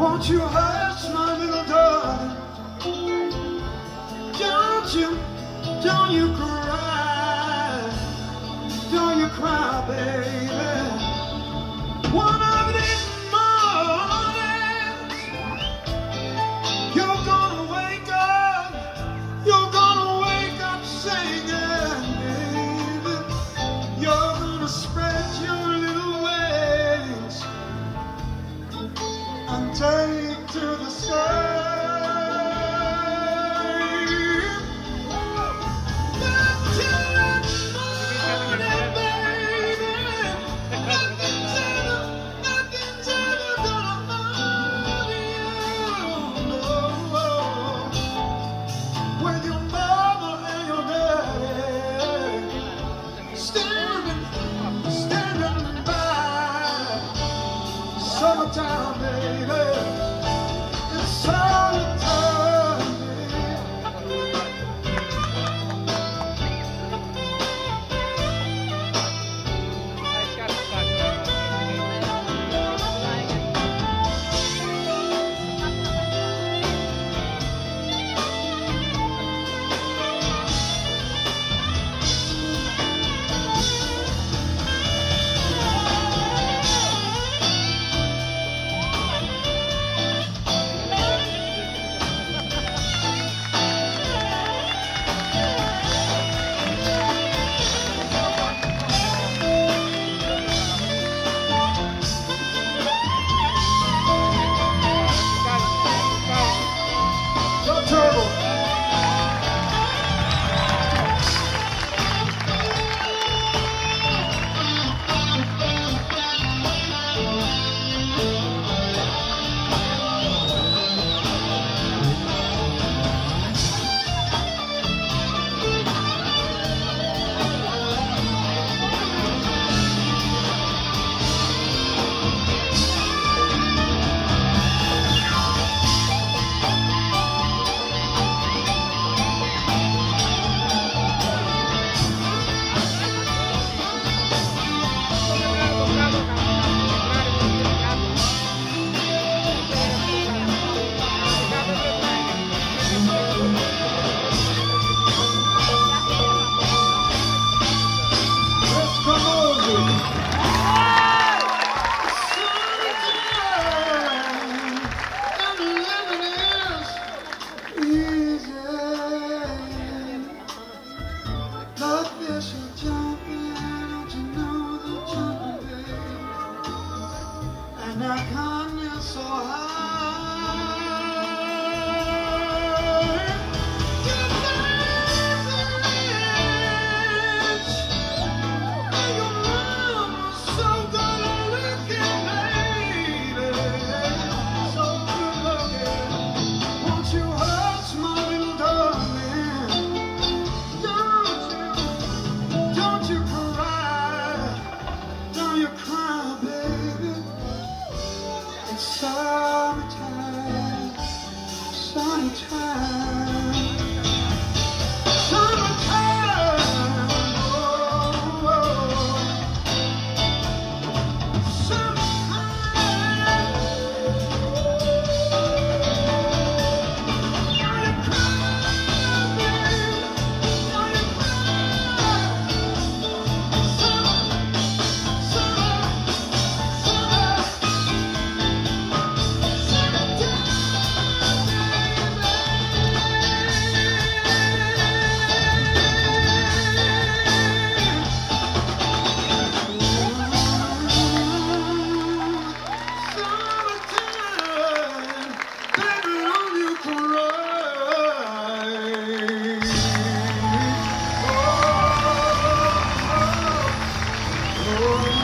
Won't you hush, my little darling? Don't you cry, don't you cry, baby. One of these mornings, you're gonna wake up singing, baby. You're gonna spread your little wings and take to the sky. Summertime, baby, it's summertime, and I come so high. Your face rich, and your mama's so good looking, lady, so good looking. Won't you hush, my little darling? Don't you cry, don't you cry, baby. It's summertime, summertime, summertime, oh, oh. Summertime. Don't you cry, baby, don't you cry. Summer, summer, summer. Oh